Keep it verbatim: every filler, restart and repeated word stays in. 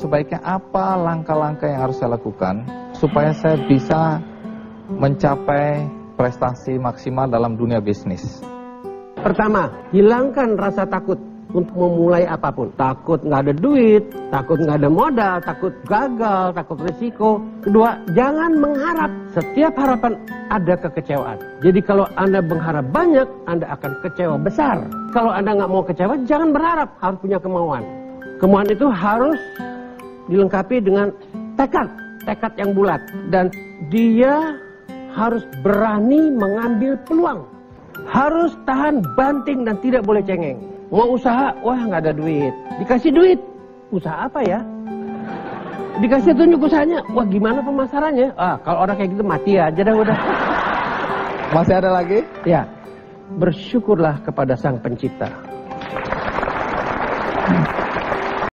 sebaiknya apa langkah-langkah yang harus saya lakukan supaya saya bisa mencapai prestasi maksimal dalam dunia bisnis. Pertama, hilangkan rasa takut untuk memulai apapun. Takut nggak ada duit, takut nggak ada modal, takut gagal, takut risiko. Kedua, jangan mengharap. Setiap harapan ada kekecewaan. Jadi kalau Anda mengharap banyak, Anda akan kecewa besar. Kalau Anda nggak mau kecewa, jangan berharap, harus punya kemauan. Kemauan itu harus dilengkapi dengan tekad, tekad yang bulat. Dan dia harus berani mengambil peluang. Harus tahan banting dan tidak boleh cengeng. Mau usaha, wah nggak ada duit. Dikasih duit, usaha apa ya? Dikasih tunjuk usahanya, wah gimana pemasarannya? Ah, kalau orang kayak gitu mati aja dah udah. Masih ada lagi? Ya, bersyukurlah kepada Sang Pencipta.